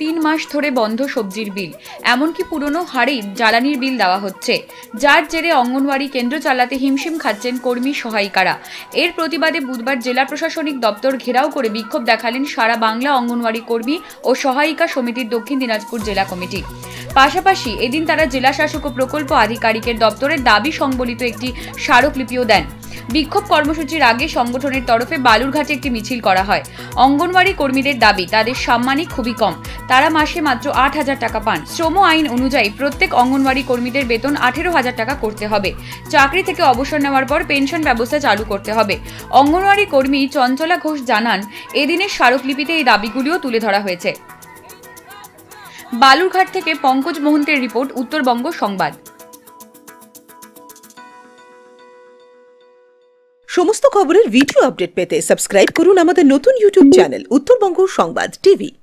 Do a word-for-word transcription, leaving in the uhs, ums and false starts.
তিন মাস ধরে বন্ধ সবজির বিল, এমনকি পুরনো হারেই জ্বালানির বিল দেওয়া হচ্ছে, যার জেরে অঙ্গনওয়াড়ি কেন্দ্র চালাতে হিমশিম খাচ্ছেন কর্মী সহায়িকারা। এর প্রতিবাদে বুধবার জেলা প্রশাসনিক দপ্তর ঘেরাও করে বিক্ষোভ দেখালেন সারা বাংলা অঙ্গনওয়াড়ি কর্মী ও সহায়িকা সমিতির দক্ষিণ দিনাজপুর জেলা কমিটি। পাশাপাশি এদিন তারা জেলা শাসক ও প্রকল্প আধিকারিকের দপ্তরের দাবি সংবলিত একটি স্মারকলিপিও দেন। বিক্ষোভ কর্মসূচির আগে সংগঠনের তরফে বালুরঘাটে একটি মিছিল করা হয়। অঙ্গনওয়াড়ি কর্মীদের দাবি, তাদের সাম্মানিক খুবই কম, তারা মাসে মাত্র আট হাজার টাকা পান। শ্রম আইন অনুযায়ী প্রত্যেক অঙ্গনওয়াড়ি কর্মীদের বেতন আঠেরো হাজার টাকা করতে হবে। চাকরি থেকে অবসর নেওয়ার পর পেনশন ব্যবস্থা চালু করতে হবে। অঙ্গনওয়াড়ি কর্মী চঞ্চলা ঘোষ জানান, এদিনের স্মারকলিপিতে এই দাবিগুলিও তুলে ধরা হয়েছে। বালুরঘাট থেকে পঙ্কজ মোহন্তের রিপোর্ট, উত্তরবঙ্গ সংবাদ। সমস্ত খবরের ভিডিও আপডেট পেতে সাবস্ক্রাইব করুন আমাদের নতুন ইউটিউব চ্যানেল উত্তরবঙ্গ সংবাদ টিভি।